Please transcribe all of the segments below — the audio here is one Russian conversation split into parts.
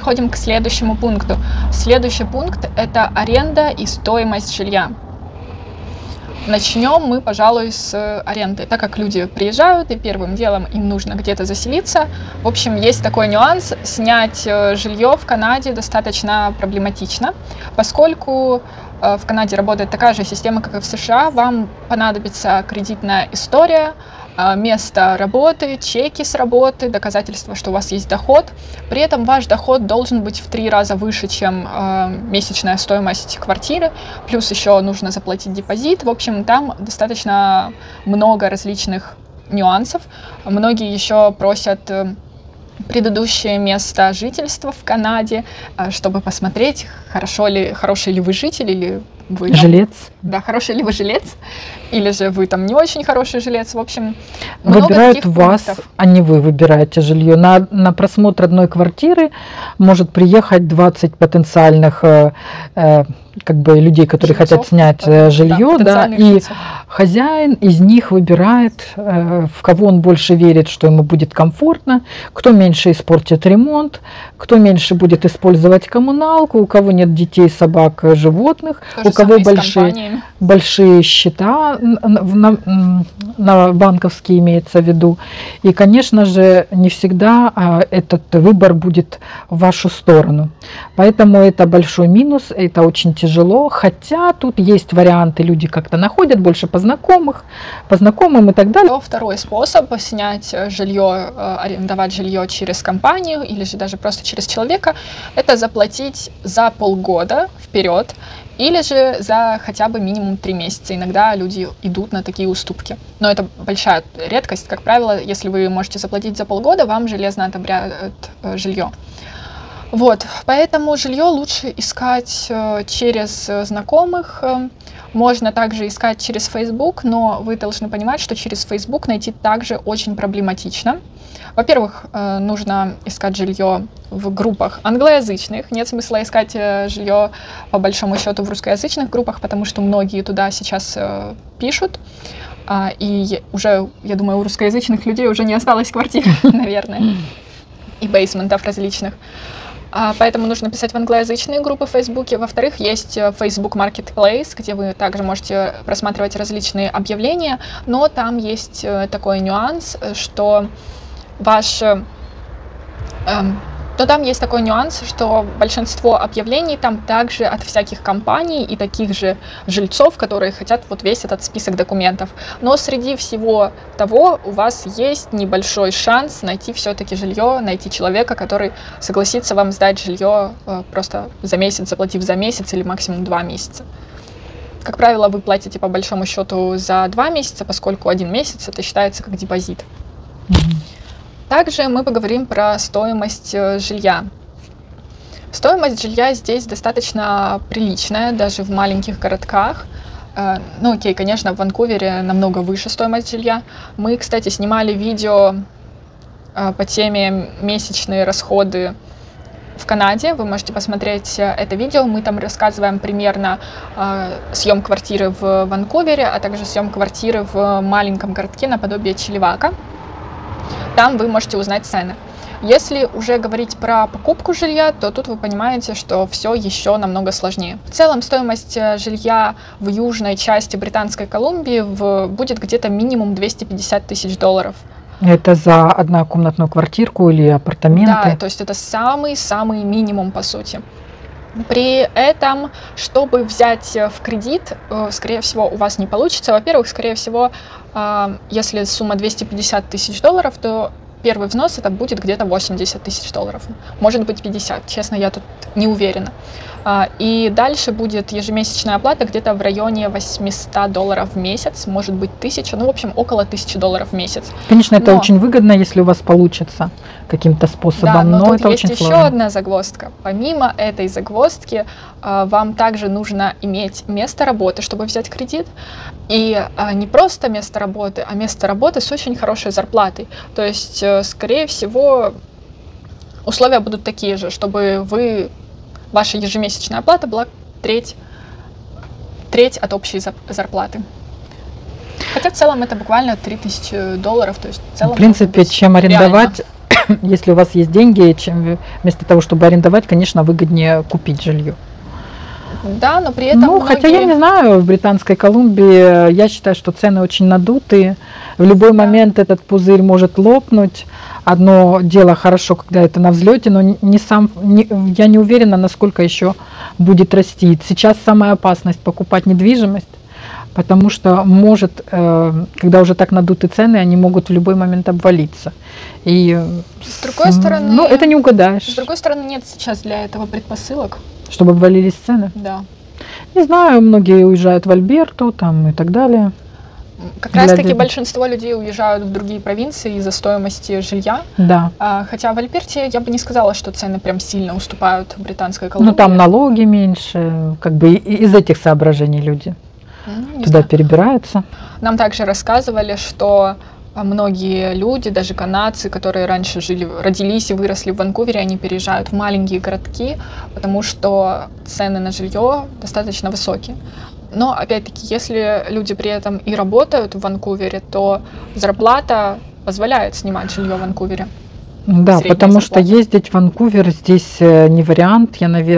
переходим к следующему пункту. Следующий пункт – это аренда и стоимость жилья. Начнем мы, пожалуй, с аренды. Так как люди приезжают, и первым делом им нужно где-то заселиться. В общем, есть такой нюанс. Снять жилье в Канаде достаточно проблематично, поскольку в Канаде работает такая же система, как и в США. Вам понадобится кредитная история, место работы, чеки с работы, доказательства, что у вас есть доход. При этом ваш доход должен быть в 3 раза выше, чем месячная стоимость квартиры. Плюс еще нужно заплатить депозит. В общем, там достаточно много различных нюансов. Многие еще просят предыдущее место жительства в Канаде, чтобы посмотреть, хороший ли вы житель или вы жилец. Да, хороший ли вы жилец, или же вы там не очень хороший жилец. В общем, выбирают вас, пунктов. А не вы выбираете жилье. На просмотр одной квартиры может приехать 20 потенциальных как бы людей, которые хотят снять жилье, да, и хозяин из них выбирает, в кого он больше верит, что ему будет комфортно, кто меньше испортит ремонт, кто меньше будет использовать коммуналку, у кого нет детей, собак, животных, у кого большие счета на банковские имеется в виду. И, конечно же, не всегда этот выбор будет в вашу сторону. Поэтому это большой минус, это очень тяжело, хотя тут есть варианты, люди как-то находят больше по знакомым и так далее. Второй способ снять жилье, арендовать жилье через компанию или же даже просто через человека, это заплатить за полгода вперед или же за хотя бы минимум 3 месяца. Иногда люди идут на такие уступки. Но это большая редкость. Как правило, если вы можете заплатить за полгода, вам железно одобряют жилье. Вот, поэтому жилье лучше искать через знакомых. Можно также искать через Facebook, но вы должны понимать, что через Facebook найти также очень проблематично. Во-первых, нужно искать жилье в группах англоязычных. Нет смысла искать жилье по большому счету в русскоязычных группах, потому что многие туда сейчас пишут. И уже, я думаю, у русскоязычных людей уже не осталось квартир, наверное, и бейсментов различных. Поэтому нужно писать в англоязычные группы в Фейсбуке. Во-вторых, есть Facebook Marketplace, где вы также можете просматривать различные объявления, но там есть такой нюанс, что большинство объявлений там также от всяких компаний и таких же жильцов, которые хотят вот весь этот список документов. Но среди всего того у вас есть небольшой шанс найти все-таки жилье, найти человека, который согласится вам сдать жилье просто за месяц, заплатив за месяц или максимум 2 месяца. Как правило, вы платите по большому счету за 2 месяца, поскольку 1 месяц это считается как депозит. Также мы поговорим про стоимость жилья. Стоимость жилья здесь достаточно приличная, даже в маленьких городках. Ну окей, конечно, в Ванкувере намного выше стоимость жилья. Мы, кстати, снимали видео по теме «Месячные расходы в Канаде». Вы можете посмотреть это видео. Мы там рассказываем примерно съем квартиры в Ванкувере, а также съем квартиры в маленьком городке наподобие Чилевака. Там вы можете узнать цены. Если уже говорить про покупку жилья, то тут вы понимаете, что все еще намного сложнее. В целом стоимость жилья в южной части Британской Колумбии будет где-то минимум $250 тысяч. Это за однокомнатную квартирку или апартаменты? Да, то есть это самый-самый минимум по сути. При этом, чтобы взять в кредит, скорее всего, у вас не получится. Во-первых, скорее всего, если сумма $250 тысяч, то первый взнос это будет где-то $80 тысяч. Может быть 50, честно, я тут не уверена. И дальше будет ежемесячная оплата где-то в районе $800 в месяц, может быть 1000, ну, в общем, около $1000 в месяц. Конечно, это очень выгодно, если у вас получится каким-то способом, да, но тут это есть очень еще сложно. одна загвоздка. Помимо этой загвоздки, вам также нужно иметь место работы, чтобы взять кредит. И не просто место работы, а место работы с очень хорошей зарплатой. То есть, скорее всего, условия будут такие же, чтобы ваша ежемесячная оплата была треть от общей зарплаты. Хотя в целом это буквально $3000, то есть в целом. В принципе, чем арендовать если у вас есть деньги, чем вместо того, чтобы арендовать, конечно, выгоднее купить жилье. Да, но при этом Ну, хотя я не знаю, в Британской Колумбии я считаю, что цены очень надутые. В любой момент этот пузырь может лопнуть. Одно дело хорошо, когда это на взлете, но я не уверена, насколько еще будет расти. Сейчас самая опасность покупать недвижимость, потому что может, когда уже так надуты цены, они могут в любой момент обвалиться. И с другой стороны, ну, это не угадаешь. С другой стороны, нет сейчас для этого предпосылок. Чтобы обвалились цены? Да. Не знаю, многие уезжают в Альберту там и так далее. Как раз таки большинство людей уезжают в другие провинции из-за стоимости жилья. Да. Хотя в Альберте я бы не сказала, что цены прям сильно уступают Британской Колумбии. Ну там налоги меньше, как бы из этих соображений люди туда перебираются. Нам также рассказывали, что многие люди, даже канадцы, которые раньше родились и выросли в Ванкувере, они переезжают в маленькие городки, потому что цены на жилье достаточно высокие. Но, опять-таки, если люди при этом и работают в Ванкувере, то зарплата позволяет снимать жилье в Ванкувере. Да, потому что ездить в Ванкувер здесь не вариант.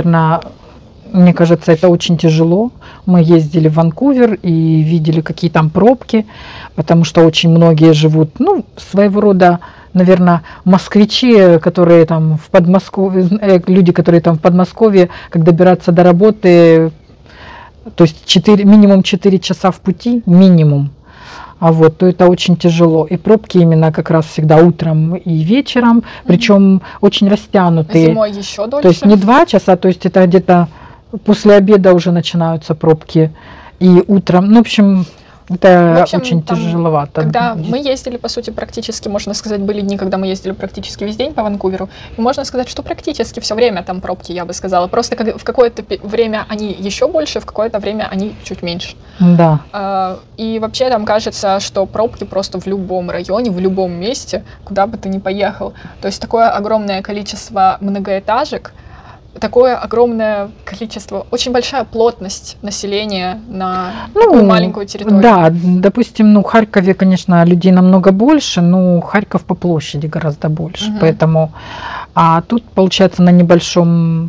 Мне кажется, это очень тяжело. Мы ездили в Ванкувер и видели, какие там пробки, потому что очень многие живут, ну, своего рода, наверное, москвичи, которые там в Подмосковье, люди, которые там в Подмосковье, как добираться до работы, то есть минимум 4 часа в пути, минимум. То это очень тяжело. И пробки именно как раз всегда утром и вечером, причем очень растянутые. Зимой еще дольше. То есть не 2 часа, то есть это где-то после обеда уже начинаются пробки. И утром, ну, в общем, это очень тяжеловато. Когда мы ездили, по сути, практически, можно сказать, были дни, когда мы ездили практически весь день по Ванкуверу, и можно сказать, что практически все время там пробки, я бы сказала. Просто в какое-то время они еще больше, в какое-то время они чуть меньше. Да. И вообще там кажется, что пробки просто в любом районе, в любом месте, куда бы ты ни поехал. То есть такое огромное количество многоэтажек, такое огромное количество, очень большая плотность населения на такую маленькую территорию. Да, допустим, в Харькове, конечно, людей намного больше, но Харьков по площади гораздо больше, поэтому, а тут, получается, на небольшом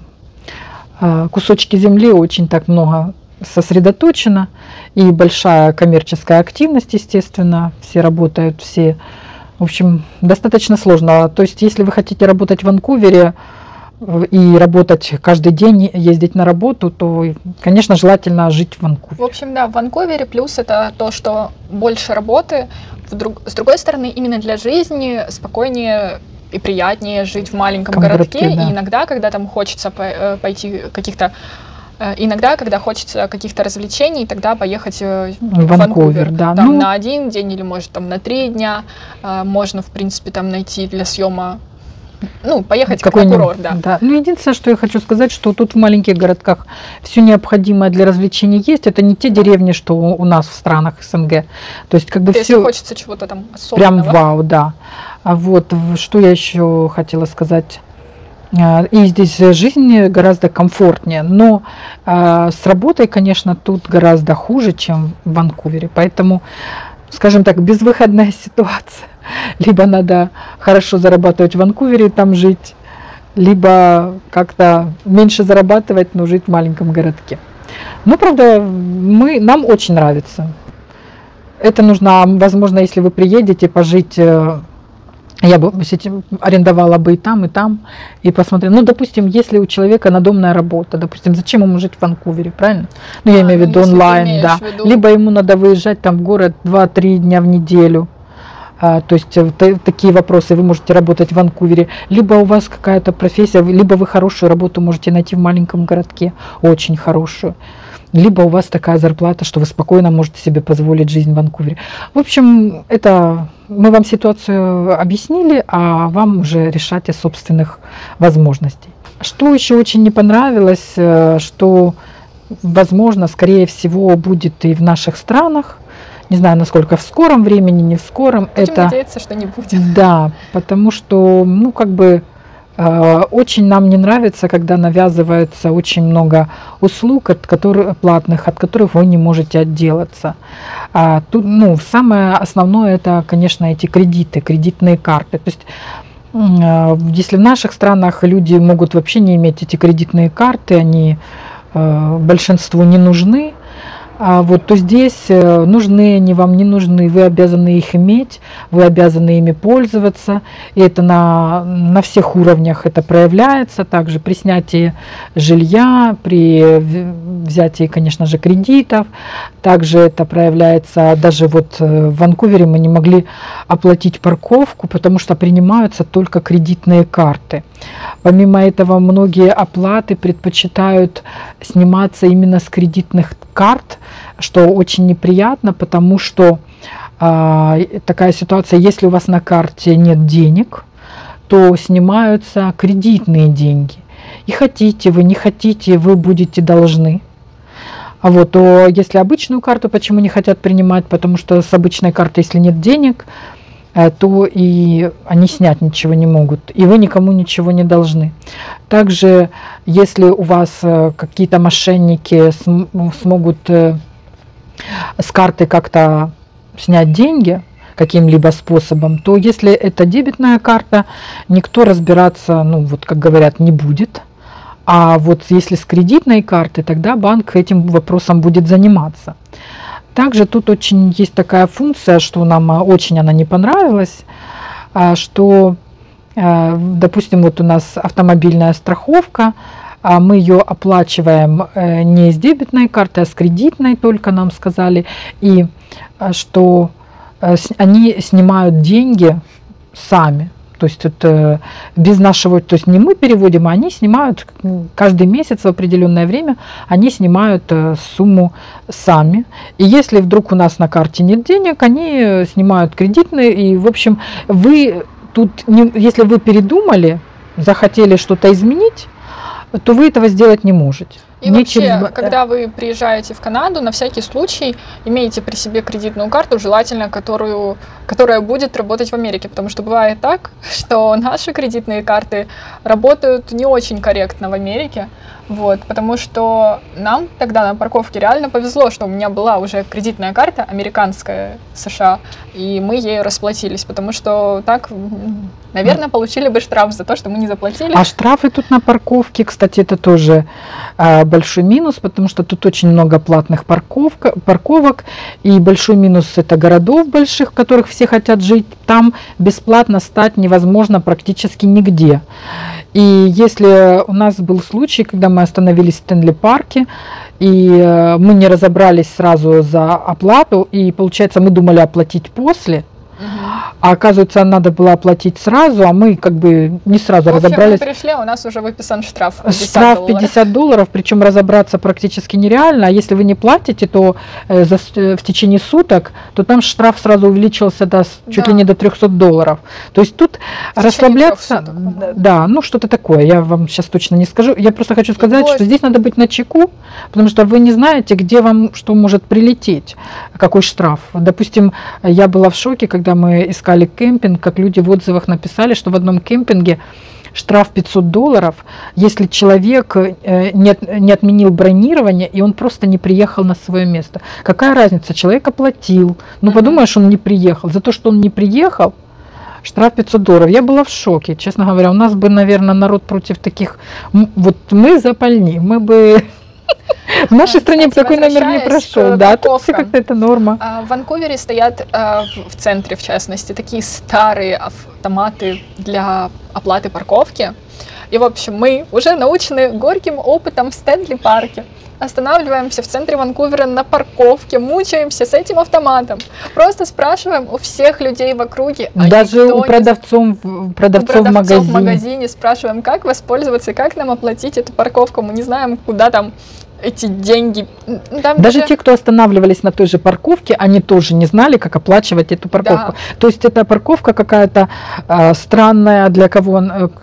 кусочке земли очень так много сосредоточено, и большая коммерческая активность, естественно, все работают, все, в общем, достаточно сложно. То есть, если вы хотите работать в Ванкувере, и работать каждый день, ездить на работу, то, конечно, желательно жить в Ванкувере. В общем, да, в Ванкувере плюс это то, что больше работы. С другой стороны, именно для жизни спокойнее и приятнее жить в маленьком городке. Да. И иногда, когда там хочется пойти иногда, когда хочется каких-то развлечений, тогда поехать в Ванкувер. Да. Там на 1 день или, может, там на 3 дня. Можно, в принципе, там найти для съема, поехать как на курорт, да. Ну, единственное, что я хочу сказать, что тут в маленьких городках все необходимое для развлечений есть. Это не те деревни, что у нас в странах СНГ. То есть, как бы если все хочется чего-то там особенного. Прям вау, да. Что я еще хотела сказать. И здесь жизнь гораздо комфортнее, но с работой, конечно, тут гораздо хуже, чем в Ванкувере. Поэтому, скажем так, безвыходная ситуация. Либо надо хорошо зарабатывать в Ванкувере, там жить, либо как-то меньше зарабатывать, но жить в маленьком городке. Но, правда, нам очень нравится. Это нужно, возможно, если вы приедете пожить, я бы арендовала бы и там, и посмотрела. Ну, допустим, если у человека надомная работа, допустим, зачем ему жить в Ванкувере, правильно? Ну, я имею в виду онлайн, да. Либо ему надо выезжать там в город 2-3 дня в неделю. То есть такие вопросы, вы можете работать в Ванкувере, либо у вас какая-то профессия, либо вы хорошую работу можете найти в маленьком городке, очень хорошую, либо у вас такая зарплата, что вы спокойно можете себе позволить жизнь в Ванкувере. В общем, это мы вам ситуацию объяснили, а вам уже решать из собственных возможностей. Что еще очень не понравилось, что, возможно, скорее всего, будет и в наших странах. Не знаю, насколько в скором времени, не в скором. Будем надеяться, что не будет. Да, потому что, очень нам не нравится, когда навязывается очень много услуг, платных, от которых вы не можете отделаться. Тут, самое основное, это, конечно, эти кредитные карты. То есть Если в наших странах люди могут вообще не иметь эти кредитные карты, они большинству не нужны, то здесь нужны они вам, не нужны, вы обязаны их иметь, вы обязаны ими пользоваться, и это на всех уровнях это проявляется, также при снятии жилья, при взятии, конечно же, кредитов, также это проявляется, даже вот в Ванкувере мы не могли оплатить парковку, потому что принимаются только кредитные карты. Помимо этого, многие оплаты предпочитают сниматься именно с кредитных карт, что очень неприятно, потому что такая ситуация, если у вас на карте нет денег, то снимаются кредитные деньги. И хотите вы, не хотите, вы будете должны. То если обычную карту, почему не хотят принимать? Потому что с обычной карты, если нет денег, то и они снять ничего не могут, и вы никому ничего не должны. Также, если у вас какие-то мошенники смогут с карты как-то снять деньги каким-либо способом, то если это дебетная карта, никто разбираться, как говорят, не будет. А вот если с кредитной карты, тогда банк этим вопросом будет заниматься. Также тут очень есть такая функция, что нам очень она не понравилась, что, допустим, вот у нас автомобильная страховка, мы ее оплачиваем не с дебетной карты, а с кредитной, только нам сказали, и что они снимают деньги сами. То есть это без нашего, то есть не мы переводим, а они снимают каждый месяц в определенное время, они снимают сумму сами. И если вдруг у нас на карте нет денег, они снимают кредитные. И, в общем, вы тут, если вы передумали, захотели что-то изменить, то вы этого сделать не можете. И вообще, когда вы приезжаете в Канаду, на всякий случай имейте при себе кредитную карту, желательно, которая будет работать в Америке, потому что бывает так, что наши кредитные карты работают не очень корректно в Америке, потому что нам тогда на парковке реально повезло, что у меня была уже кредитная карта американская, США, и мы ей расплатились, потому что так, наверное, получили бы штраф за то, что мы не заплатили. А штрафы тут на парковке, кстати, это тоже большой минус, потому что тут очень много платных парковок, и большой минус это городов больших, в которых все хотят жить, там бесплатно стать невозможно практически нигде. И если у нас был случай, когда мы остановились в Стэнли-парке, и мы не разобрались сразу за оплату, и получается мы думали оплатить после, а оказывается, надо было оплатить сразу, а мы как бы не сразу разобрались. Мы пришли, а у нас уже выписан штраф $50. 50 $, причем разобраться практически нереально. А если вы не платите, то в течение суток, то там штраф сразу увеличился чуть ли не до $300. То есть тут расслабляться, что-то такое, я вам сейчас точно не скажу. Я просто хочу сказать, что здесь надо быть начеку, потому что вы не знаете, где вам что может прилететь, какой штраф. Допустим, я была в шоке, когда мы искали кемпинг, как люди в отзывах написали, что в одном кемпинге штраф $500, если человек не отменил бронирование, и он просто не приехал на свое место. Какая разница? Человек оплатил. Подумаешь, он не приехал. За то, что он не приехал, штраф $500. Я была в шоке, честно говоря. У нас бы, наверное, народ против таких... Вот мы запальни, мы бы... В нашей стране такой номер не прошел, тут все как-то это норма. В Ванкувере стоят в центре, в частности, такие старые автоматы для оплаты парковки. И, в общем, мы уже научены горьким опытом в Стэнли-парке. Останавливаемся в центре Ванкувера на парковке, мучаемся с этим автоматом. Просто спрашиваем у всех людей в округе. Даже у продавцов в магазине спрашиваем, как воспользоваться, как нам оплатить эту парковку. Мы не знаем, куда там эти деньги. Даже те, кто останавливались на той же парковке, они тоже не знали, как оплачивать эту парковку. Да. То есть эта парковка какая-то странная, для кого,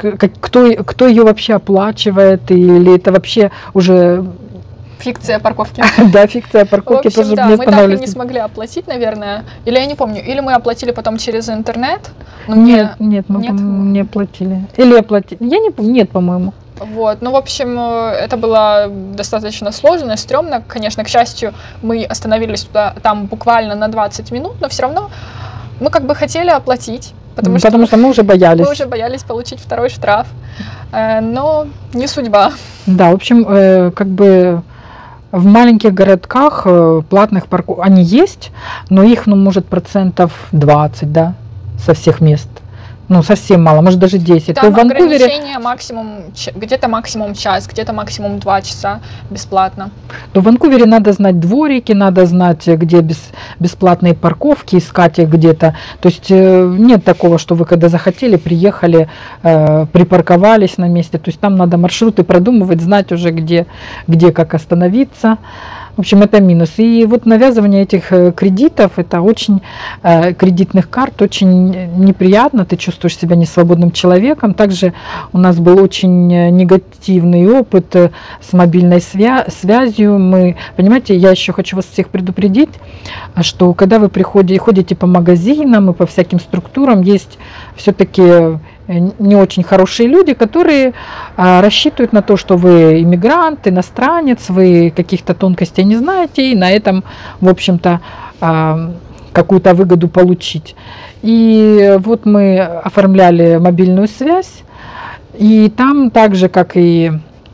кто ее вообще оплачивает, или это вообще уже... Фикция парковки. Да, фикция парковки. В общем, мы так и не смогли оплатить, наверное. Или я не помню. Или мы оплатили потом через интернет. Нет, мы не оплатили. Или оплатили. Я не помню. Нет, по-моему. В общем, это было достаточно сложно, стрёмно. Конечно, к счастью, мы остановились там буквально на 20 минут, но все равно мы как бы хотели оплатить. Потому что мы уже боялись получить второй штраф, но не судьба. Да, в общем, как бы в маленьких городках платных парков они есть, но их, ну, может, 20%, да, со всех мест. Ну, совсем мало, может, даже 10. Там ограничение максимум, где-то максимум час, где-то максимум 2 часа бесплатно. То в Ванкувере надо знать дворики, надо знать, где бесплатные парковки, искать их где-то. То есть нет такого, что вы когда захотели, приехали, припарковались на месте. То есть там надо маршруты продумывать, знать уже, где как остановиться. В общем, это минус. И вот навязывание этих кредитов, это очень, кредитных карт, очень неприятно, ты чувствуешь себя несвободным человеком. Также у нас был очень негативный опыт с мобильной связью. Мы, понимаете, я еще хочу вас всех предупредить, что когда вы ходите по магазинам и по всяким структурам, есть все-таки не очень хорошие люди, которые рассчитывают на то, что вы иммигрант, иностранец, вы каких-то тонкостей не знаете, и на этом, в общем-то, какую-то выгоду получить. И вот мы оформляли мобильную связь, и там так же, как и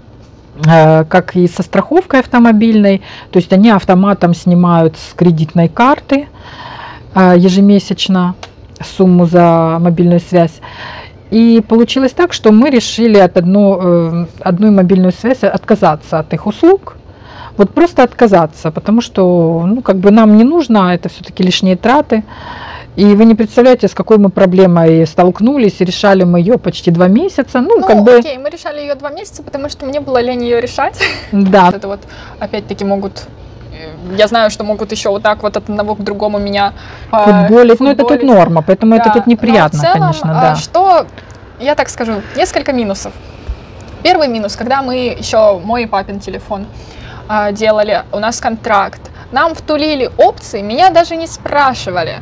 со страховкой автомобильной, то есть они автоматом снимают с кредитной карты ежемесячно сумму за мобильную связь. И получилось так, что мы решили от одной мобильной связи отказаться от их услуг. Вот просто отказаться, потому что, ну, как бы нам не нужно, это все-таки лишние траты. И вы не представляете, с какой мы проблемой столкнулись, и решали мы ее почти 2 месяца. Окей, мы решали ее 2 месяца, потому что мне было лень ее решать. Да. Это вот опять-таки я знаю, что могут еще вот так вот от одного к другому меня футболить. Но это тут норма, поэтому да, это тут неприятно, но в целом, конечно. Да. Что, я так скажу, несколько минусов. Первый минус, когда мы еще мой и папин телефон делали, у нас контракт, нам втулили опции, меня даже не спрашивали.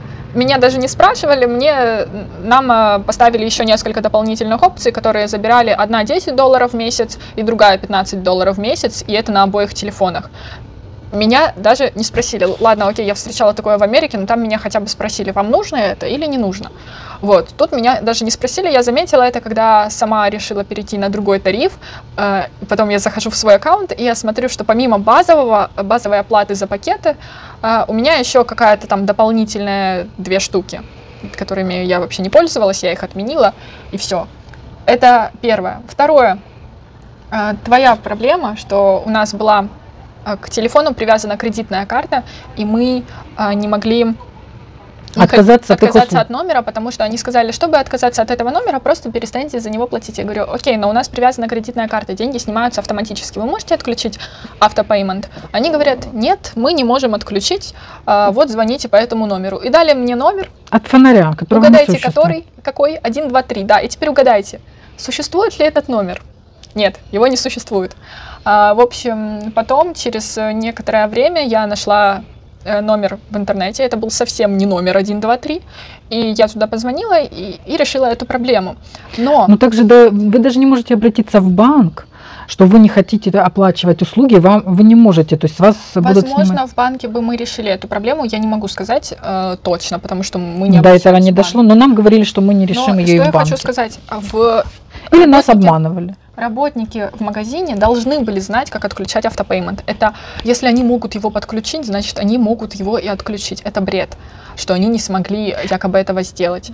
Нам поставили еще несколько дополнительных опций, которые забирали одна $10 в месяц и другая $15 в месяц, и это на обоих телефонах. Меня даже не спросили. Ладно, окей, я встречала такое в Америке, но там меня хотя бы спросили, вам нужно это или не нужно. Вот, тут меня даже не спросили, я заметила это, когда сама решила перейти на другой тариф. Потом я захожу в свой аккаунт, и я смотрю, что помимо базовой оплаты за пакеты, у меня еще какая-то там дополнительная 2 штуки, которыми я вообще не пользовалась, я их отменила, и все. Это первое. Второе. Твоя проблема, что у нас была к телефону привязана кредитная карта, и мы не могли отказаться от номера, потому что они сказали, чтобы отказаться от этого номера, просто перестаньте за него платить. Я говорю, окей, но у нас привязана кредитная карта, деньги снимаются автоматически, вы можете отключить автопеймент? Они говорят, нет, мы не можем отключить, вот звоните по этому номеру. И дали мне номер. От фонаря, который угадайте, какой? 1, 2, 3, да, и теперь угадайте, существует ли этот номер? Нет, его не существует. В общем, потом, через некоторое время, я нашла номер в интернете. Это был совсем не номер 123. И я туда позвонила и решила эту проблему. Но также вы даже не можете обратиться в банк, что вы не хотите оплачивать услуги, вы не можете, то есть вас будут снимать. Возможно, в банке бы мы решили эту проблему, я не могу сказать точно, потому что мы не до этого не дошло, но нам говорили, что мы не решим ее и в банке. Что я хочу сказать, или нас обманывали. Работники в магазине должны были знать, как отключать автопеймент. Это, если они могут его подключить, значит, они могут его и отключить. Это бред, что они не смогли якобы этого сделать.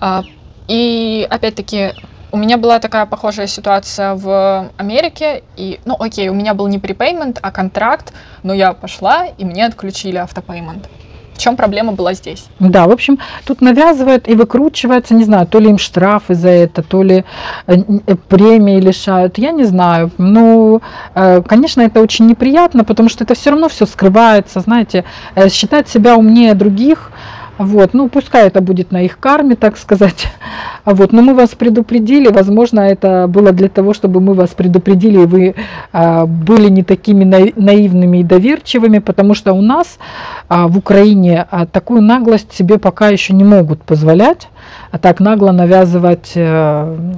И опять-таки, у меня была такая похожая ситуация в Америке. И, окей, у меня был не препеймент, а контракт, но я пошла, и мне отключили автопеймент. В чем проблема была здесь? Да, в общем, тут навязывают и выкручиваются, не знаю, то ли им штрафы за это, то ли премии лишают, я не знаю. Ну, конечно, это очень неприятно, потому что это все равно все скрывается, знаете, считать себя умнее других. Вот, пускай это будет на их карме, так сказать. Вот, но мы вас предупредили, возможно, это было для того, чтобы мы вас предупредили, и вы были не такими наивными и доверчивыми, потому что у нас в Украине такую наглость себе пока еще не могут позволять, так нагло навязывать,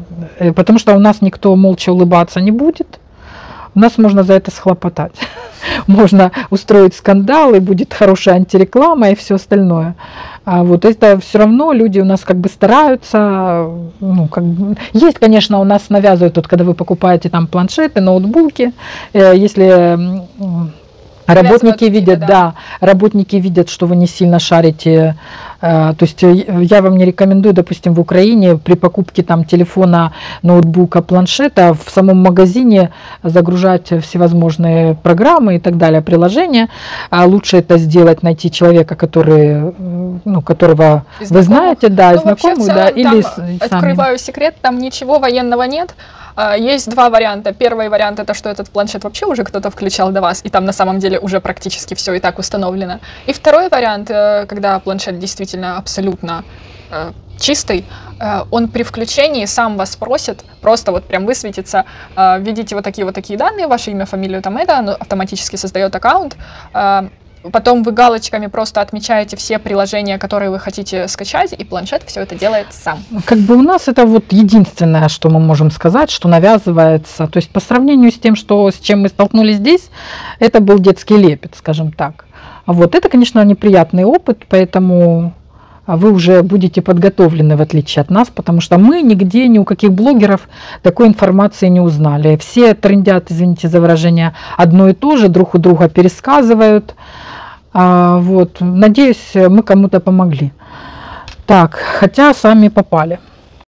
потому что у нас никто молча улыбаться не будет. У нас можно за это схлопотать. можно устроить скандал, и будет хорошая антиреклама и все остальное. А вот это все равно люди у нас как бы стараются, ну, как бы, есть, конечно, у нас навязывают, вот, когда вы покупаете там планшеты, ноутбуки, если работники видят, да, работники видят, что вы не сильно шарите. То есть я вам не рекомендую, допустим, в Украине при покупке там телефона, ноутбука, планшета в самом магазине загружать всевозможные программы и так далее, приложения. А лучше это сделать, найти человека, который, ну, которого вы знаете, да, знакомую, да, или сами. Открываю секрет, там ничего военного нет. Есть два варианта. Первый вариант — это что этот планшет вообще уже кто-то включал до вас, и там на самом деле уже практически все и так установлено. И второй вариант, когда планшет действительно абсолютно чистый, он при включении сам вас просит, просто вот прям высветится, введите вот такие данные, ваше имя, фамилию, там это, оно автоматически создает аккаунт. Потом вы галочками просто отмечаете все приложения, которые вы хотите скачать, и планшет все это делает сам. Как бы у нас это вот единственное, что мы можем сказать, что навязывается. То есть по сравнению с тем, с чем мы столкнулись здесь, это был детский лепет, скажем так. Вот это, конечно, неприятный опыт, поэтому вы уже будете подготовлены, в отличие от нас, потому что мы нигде, ни у каких блогеров такой информации не узнали. Все трындят, извините за выражение, одно и то же, друг у друга пересказывают. Вот. Надеюсь, мы кому-то помогли. Так, хотя сами попали.